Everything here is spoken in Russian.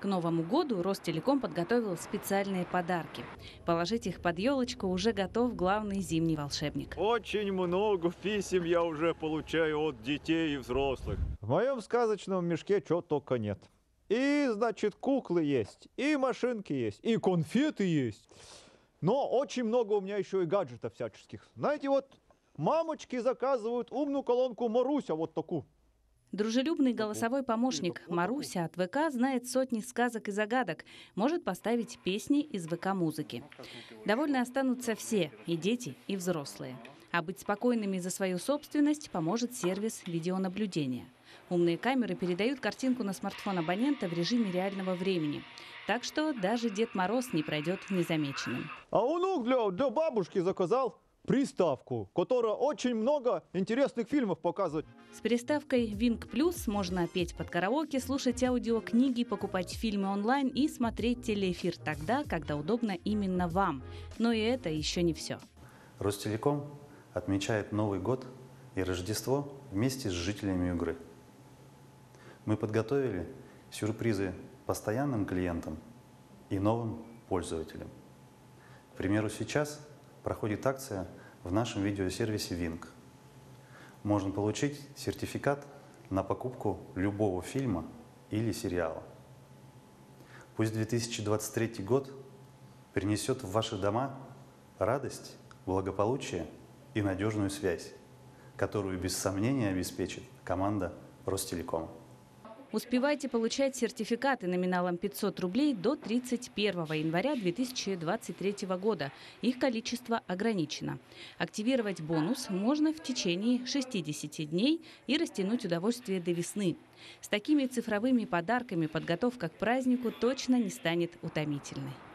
К Новому году Ростелеком подготовил специальные подарки. Положить их под елочку уже готов главный зимний волшебник. Очень много писем я уже получаю от детей и взрослых. В моем сказочном мешке чего только нет. И, значит, куклы есть, и машинки есть, и конфеты есть. Но очень много у меня еще и гаджетов всяческих. Знаете, вот мамочки заказывают умную колонку Маруся, вот такую. Дружелюбный голосовой помощник Маруся от ВК знает сотни сказок и загадок, может поставить песни из ВК-музыки. Довольны останутся все, и дети, и взрослые. А быть спокойными за свою собственность поможет сервис видеонаблюдения. Умные камеры передают картинку на смартфон абонента в режиме реального времени. Так что даже Дед Мороз не пройдет незамеченным. А внук для бабушки заказал приставку, которая очень много интересных фильмов показывает. С приставкой Wink Plus можно петь под караоке, слушать аудиокниги, покупать фильмы онлайн и смотреть телеэфир тогда, когда удобно именно вам. Но и это еще не все. Ростелеком отмечает Новый год и Рождество вместе с жителями Югры. Мы подготовили сюрпризы постоянным клиентам и новым пользователям. К примеру, сейчас проходит акция в нашем видеосервисе Wink. Можно получить сертификат на покупку любого фильма или сериала. Пусть 2023 год принесет в ваши дома радость, благополучие и надежную связь, которую без сомнения обеспечит команда Ростелекома. Успевайте получать сертификаты номиналом 500 рублей до 31 января 2023 года. Их количество ограничено. Активировать бонус можно в течение 60 дней и растянуть удовольствие до весны. С такими цифровыми подарками подготовка к празднику точно не станет утомительной.